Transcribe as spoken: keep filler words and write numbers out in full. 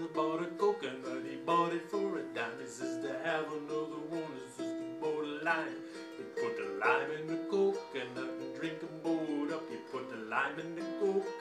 bought a coconut, he bought it for a dime. He says to have another one, he says to boil a lime. He put the lime in the coconut and drink 'em both up. He put the lime in the coconut